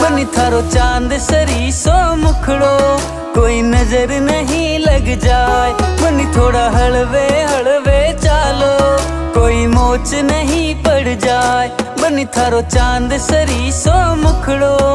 बनी थारो चांद सरी सो मुखड़ो, कोई नजर नहीं लग जाए। बनी थोड़ा हलवे हलवे चालो, कोई मोच नहीं पड़ जाए। बनी थारो चांद सरी सो मुखड़ो।